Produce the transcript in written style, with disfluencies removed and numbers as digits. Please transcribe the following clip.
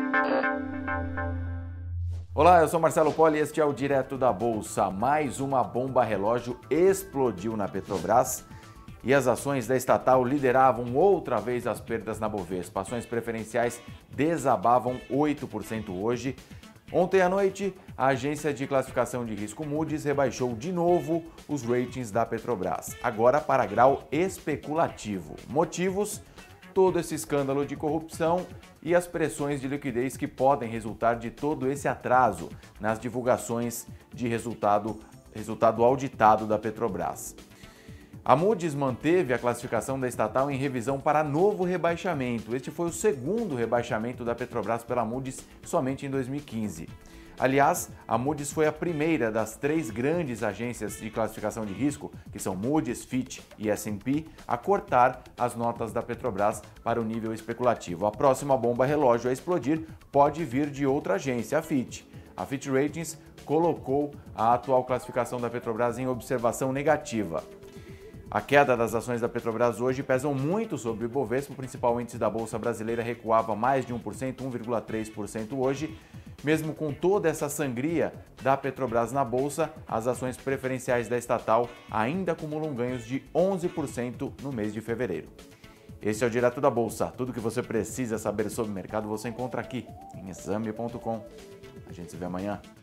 Olá, eu sou Marcelo Poli e este é o Direto da Bolsa. Mais uma bomba relógio explodiu na Petrobras e as ações da estatal lideravam outra vez as perdas na Bovespa. Ações preferenciais desabavam 8% hoje. Ontem à noite, a agência de classificação de risco Moody's rebaixou de novo os ratings da Petrobras, agora para grau especulativo. Motivos? Todo esse escândalo de corrupção e as pressões de liquidez que podem resultar de todo esse atraso nas divulgações de resultado auditado da Petrobras. A Moody's manteve a classificação da estatal em revisão para novo rebaixamento. Este foi o segundo rebaixamento da Petrobras pela Moody's somente em 2015. Aliás, a Moody's foi a primeira das três grandes agências de classificação de risco, que são Moody's, Fitch e S&P, a cortar as notas da Petrobras para o nível especulativo. A próxima bomba relógio a explodir pode vir de outra agência, a Fitch. A Fitch Ratings colocou a atual classificação da Petrobras em observação negativa. A queda das ações da Petrobras hoje pesam muito sobre o Ibovespa, o principal índice da Bolsa Brasileira recuava mais de 1%, 1,3% hoje. Mesmo com toda essa sangria da Petrobras na Bolsa, as ações preferenciais da estatal ainda acumulam ganhos de 11% no mês de fevereiro. Esse é o Direto da Bolsa. Tudo o que você precisa saber sobre o mercado você encontra aqui em exame.com. A gente se vê amanhã.